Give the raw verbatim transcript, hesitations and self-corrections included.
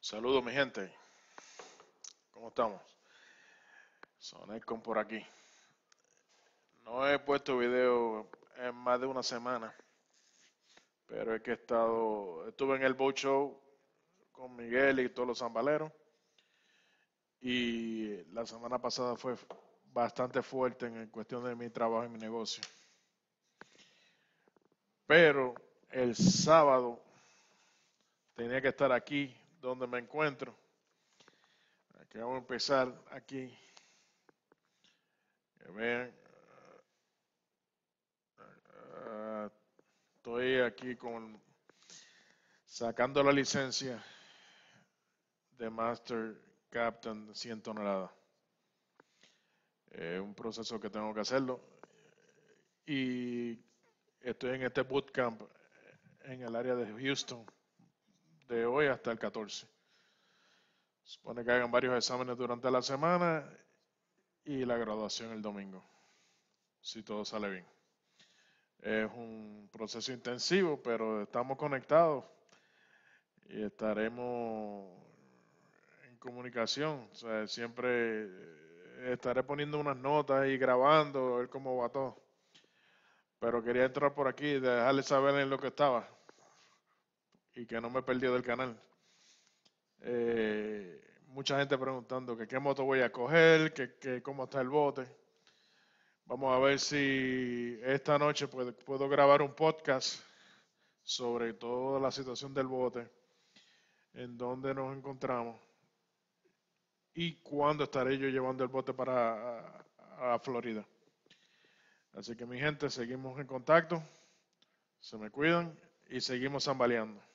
Saludos mi gente, ¿cómo estamos? Sonecon por aquí. No he puesto video en más de una semana, pero es que he estado, estuve en el boat show con Miguel y todos los zambaleros y la semana pasada fue bastante fuerte en cuestión de mi trabajo y mi negocio. Pero el sábado tenía que estar aquí donde me encuentro. Aquí vamos a empezar aquí. Que vean, uh, estoy aquí con sacando la licencia de Master Captain de cien toneladas. Es un proceso que tengo que hacerlo. Y estoy en este bootcamp en el área de Houston de hoy hasta el catorce. Supone que hagan varios exámenes durante la semana y la graduación el domingo, si todo sale bien. Es un proceso intensivo, pero estamos conectados y estaremos en comunicación. O sea, siempre estaré poniendo unas notas y grabando, a ver cómo va todo. Pero quería entrar por aquí y dejarles saber en lo que estaba y que no me perdí del canal. Eh, mucha gente preguntando que qué moto voy a coger, que, que cómo está el bote. Vamos a ver si esta noche puedo, puedo grabar un podcast sobre toda la situación del bote, en dónde nos encontramos y cuándo estaré yo llevando el bote para a, a Florida. Así que mi gente, seguimos en contacto, se me cuidan y seguimos zambaleando.